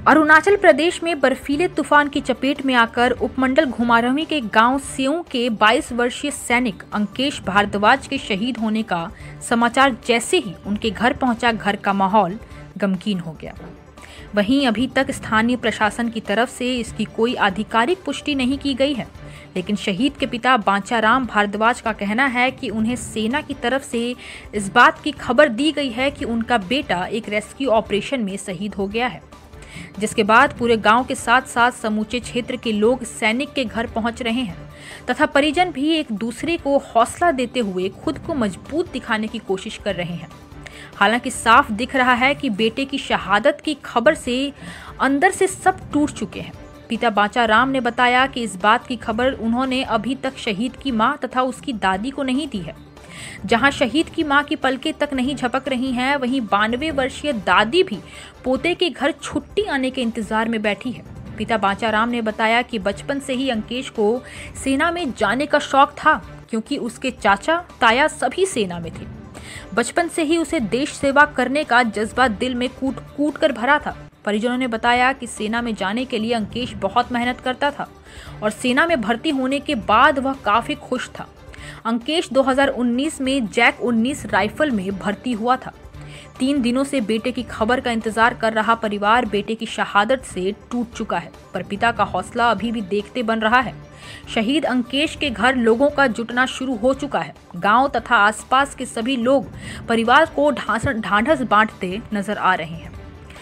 अरुणाचल प्रदेश में बर्फीले तूफान की चपेट में आकर उपमंडल घुमारवीं के गांव सेऊ के 22 वर्षीय सैनिक अंकेश भारद्वाज के शहीद होने का समाचार जैसे ही उनके घर पहुंचा, घर का माहौल गमगीन हो गया। वहीं अभी तक स्थानीय प्रशासन की तरफ से इसकी कोई आधिकारिक पुष्टि नहीं की गई है, लेकिन शहीद के पिता बांचाराम भारद्वाज का कहना है कि उन्हें सेना की तरफ से इस बात की खबर दी गई है कि उनका बेटा एक रेस्क्यू ऑपरेशन में शहीद हो गया है, जिसके बाद पूरे गांव के साथ साथ समूचे क्षेत्र के लोग सैनिक के घर पहुंच रहे हैं तथा परिजन भी एक दूसरे को हौसला देते हुए खुद को मजबूत दिखाने की कोशिश कर रहे हैं। हालांकि साफ दिख रहा है कि बेटे की शहादत की खबर से अंदर से सब टूट चुके हैं। पिता बांचाराम ने बताया कि इस बात की खबर उन्होंने अभी तक शहीद की मां तथा उसकी दादी को नहीं दी है। जहां शहीद की मां की पलकें तक नहीं झपक रही हैं, वहीं 92 वर्षीय दादी भी पोते के घर छुट्टी आने के इंतजार में बैठी है। पिता बांचाराम ने बताया कि बचपन से ही अंकेश को सेना में जाने का शौक था, क्योंकि उसके चाचा ताया सभी सेना में थे। बचपन से ही उसे देश सेवा करने का जज्बा दिल में कूट कूट कर भरा था। परिजनों ने बताया कि सेना में जाने के लिए अंकेश बहुत मेहनत करता था और सेना में भर्ती होने के बाद वह काफी खुश था। अंकेश 2019 में जैक 19 राइफल में भर्ती हुआ था। 3 दिनों से बेटे की खबर का इंतजार कर रहा परिवार बेटे की शहादत से टूट चुका है, पर पिता का हौसला अभी भी देखते बन रहा है। शहीद अंकेश के घर लोगों का जुटना शुरू हो चुका है। गांव तथा आसपास के सभी लोग परिवार को ढांढस बांटते नजर आ रहे हैं।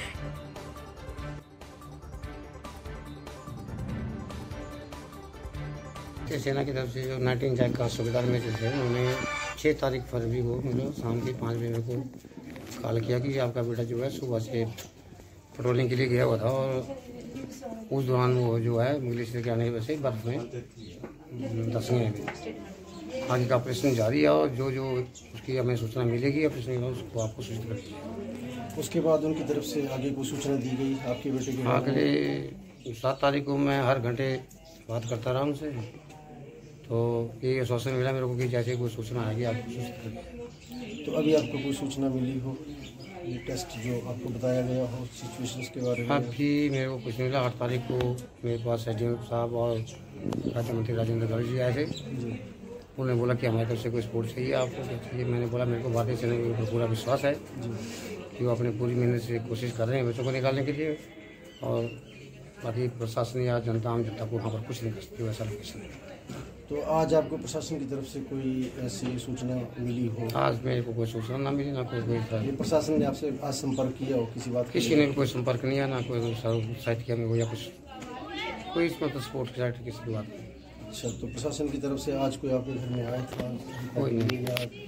सेना की तरफ से जो 19 जैक का सूबेदार मेजर थे, उन्होंने 6 तारीख फरवरी को मतलब शाम के 5 बजे को कॉल किया कि आपका बेटा जो है सुबह से पेट्रोलिंग के लिए गया हुआ था और उस दौरान वो जो है ग्लेशियर के आने की वजह से बर्फ में धंस गए। आगे का ऑपरेशन जारी है और जो जो उसकी हमें सूचना मिलेगी ऑपरेशन के बाद उसको आपको सूचित कर दिया। उसके बाद उनकी तरफ से आगे कोई सूचना दी गई आपके बेटे के? अगले 7 तारीख को मैं हर घंटे बात करता रहा उनसे, तो ये आश्वासन मिला मेरे को कि जैसे कोई सूचना आएगी आपको सूचित कर दिया। तो अभी आपको कोई सूचना मिली हो, ये टेस्ट जो आपको बताया गया हो सिचुएशंस के बारे में? अभी मेरे को कुछ नहीं मिला। 8 तारीख को मेरे पास एसडीएम साहब और राज्य मंत्री राजेंद्र गर्ग जी आए थे। उन्होंने बोला कि हमारी तरफ से कोई सपोर्ट चाहिए आपको चाहिए। मैंने बोला मेरे को भारतीय सेना के ऊपर पूरा विश्वास है कि वो अपने पूरी मेहनत से कोशिश कर रहे हैं बच्चों को निकालने के लिए, और बाकी प्रशासन या जनता आम जनता को वहाँ पर कुछ नहीं कर सकती वैसा लोकेशन है। तो आज आपको प्रशासन की तरफ से कोई ऐसी सूचना मिली हो? आज मेरे को कोई सूचना ना मिली, ना कोई प्रशासन ने आपसे आज संपर्क किया हो किसी बात? किसी ने भी कोई संपर्क नहीं है, ना कोई साइट किया मेरे को या कुछ कोई इसमें तो सपोर्ट की साइट किसी की बात नहीं। अच्छा, तो प्रशासन की तरफ से आज कोई आपके घर में आया था? कोई नहीं।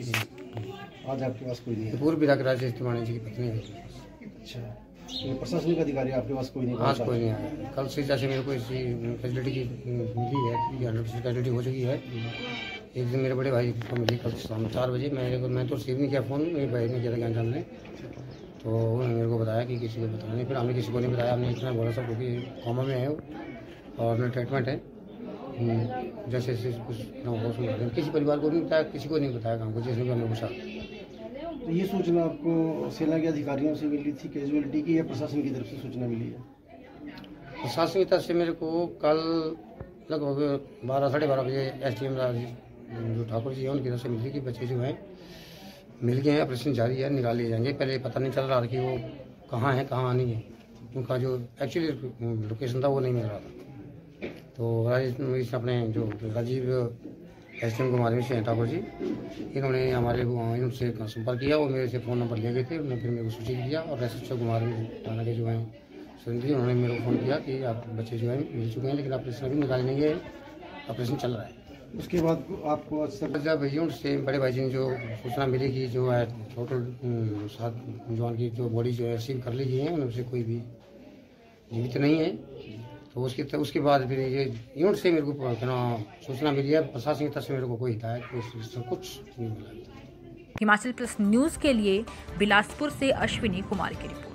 आज आपके पास कोई नहीं? पूर्व विधायक राजेश तिवारी जी की पत्नी है। अच्छा, तो प्रशासनिक अधिकारी आपके पास कोई नहीं? आज कोई नहीं आया। कल से जैसे मेरे को इसी फैसिलिटी की मिली है, 100% फैसिलिटी हो चुकी है। एक दिन मेरे बड़े भाई को मिली कल शाम 4 बजे। मैं तो रिसीव नहीं किया फ़ोन, मेरे भाई ने किया था ज्ञान जानने, तो उन्होंने मेरे को बताया कि किसी को बताया नहीं। फिर हमने किसी को नहीं बताया, हमने इतना बोला सब क्योंकि कोमा में है और अपना ट्रीटमेंट है। जैसे कुछ किसी परिवार को नहीं बताया, किसी को नहीं बताया गाँव को, जैसे भी हमने पूछा। तो ये सूचना आपको सेना के अधिकारियों से मिली थी कैजुअलिटी की, या प्रशासन की तरफ से सूचना मिली है? प्रशासन की तरफ से मेरे को कल लगभग 12 साढ़े 12 बजे एसडीएम जो ठाकुर जी हैं उनकी तरफ से मिली कि बच्चे जो हैं मिल गए हैं, ऑपरेशन जारी है, निकाल लिए जाएंगे। पहले पता नहीं चल रहा था कि वो कहाँ है कहाँ नहीं है, उनका जो एक्चुअली लोकेशन था वो नहीं मिल रहा था। तो अपने जो राजीव एसडीएम घुमारवीं से ठाकुर जी, इन्होंने हमारे इनसे संपर्क किया, वो मेरे से फ़ोन नंबर ले गए थे। उन्होंने फिर मेरे को सूचित किया और एसएचओ घुमारवीं थाना के जो हैं सुरेंद्र, उन्होंने मेरे को फ़ोन किया कि आप बच्चे जो हैं मिल चुके हैं, लेकिन ऑपरेशन अभी निकाल लेंगे, ऑपरेशन चल रहा है। उसके बाद आपको जब यूनिट से बड़े भाई जी ने जो सूचना मिली कि जो है टोटल 7 जवान की जो बॉडी जो है रिसीव कर ली गई है, उनमें से कोई भी जीवित नहीं है, तो उसके बाद फिर ये यूनिट से मेरे को सूचना मिली है। प्रशासन की तरफ से मेरे को कोई हिदायत कुछ नहीं मिला। हिमाचल प्लस न्यूज़ के लिए बिलासपुर से अश्विनी कुमार की रिपोर्ट।